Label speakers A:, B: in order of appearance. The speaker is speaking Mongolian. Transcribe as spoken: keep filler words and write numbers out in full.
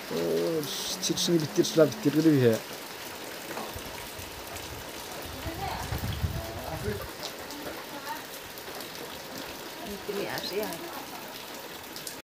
A: Oo, çirçini bitir, şuna bitir, gibi ya.
B: Ini asih ya.